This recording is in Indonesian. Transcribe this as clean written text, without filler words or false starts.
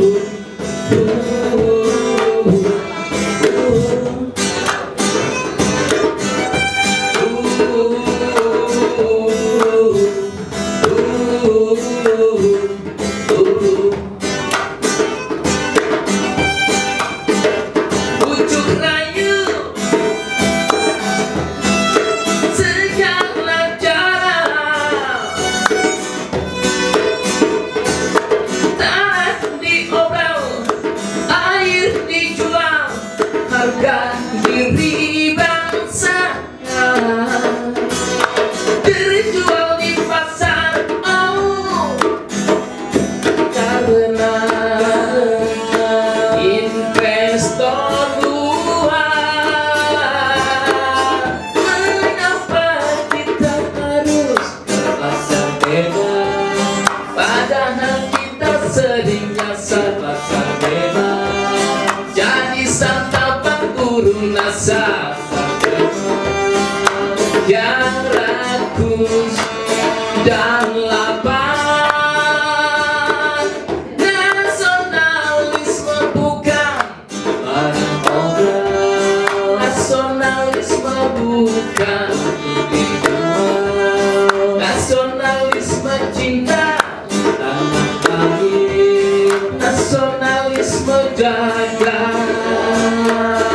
Harga diri bangsa terjual di pasar, oh, karena investor luar. Mengapa kita harus ke pasar bebas, padahal kita sering nyasar pasar bebas. Jadi santapan guru nasab yang rakus dan lapang. Nasionalisme bukan barang obral, nasionalisme bukan dijual. Nasionalisme cinta tanah air, nasionalisme jaga.